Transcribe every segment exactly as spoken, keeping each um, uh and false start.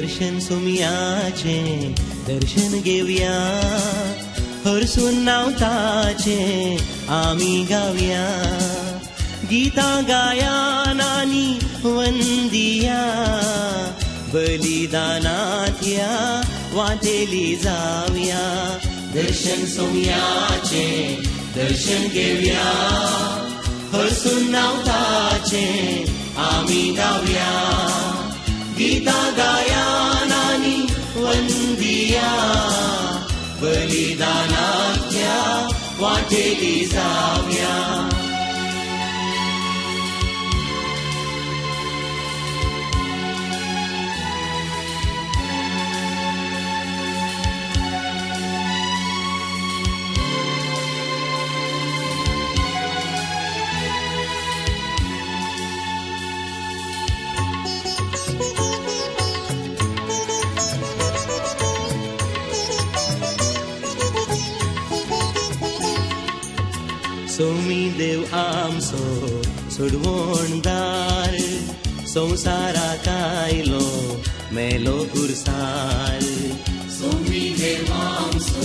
दर्शन सोमयाचे दर्शन घेवया हरसून नाव ताचे आमी गावया गीतां गायानानी वंदिया बलिदानात या वाटेली जावया दर्शन सोमयाचे दर्शन घेवया हरसून नाव ताचे आमी गावया गीतां गायानानी वंदिया बलिदानात या वाटेली जावया सोमी देव आमचो सोडवणदार संवसाराक आयलो मेलो उरसार सोमी देव आमचो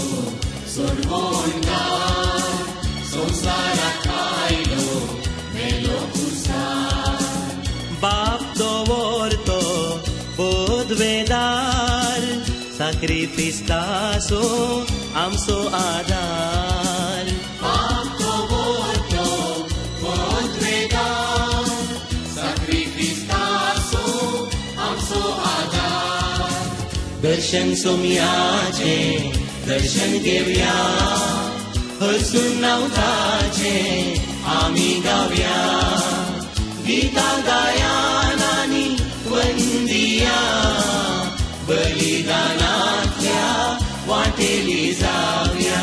सोडवणदार संवसाराक आयलो मेलो उरसार बाप दवरतो बोधवेदार साक्रिफिस्ताचो आमचो आदार दर्शन सोमयाचे दर्शन घेवया हरसून नाव ताचे आमी गावया गीतां गायानानी वंदिया बलिदानातल्या वाटेली जावया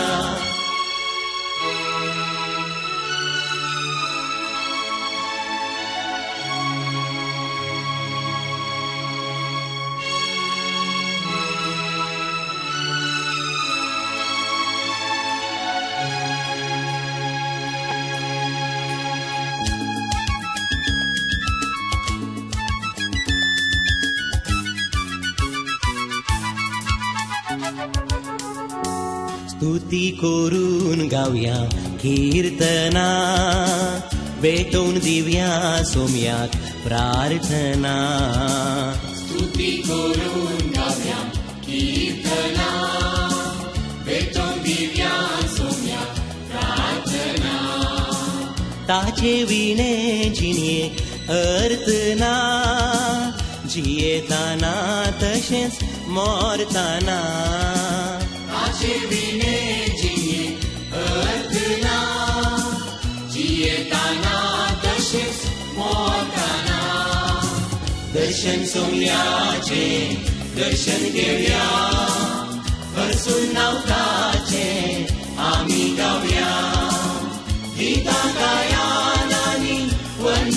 स्तुती करून गावया कीर्तना भेटून दिवया सोमयाक प्रार्थना स्तुती करून गावया कीर्तना भेटून दिवया सोमयाक प्रार्थना ताचे विणे जिणे अर्थना जियेताना तशेंच मोरताना ताचे विणे जिणे अर्थना जियेताना तशेंच मोरताना दर्शन सोमयाचे दर्शन घेवया हरसून नाव ताचे आमी गावया गीतां गायानानी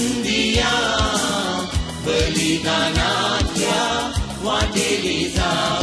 वंदिया बलिदानातल्या वाटेली जा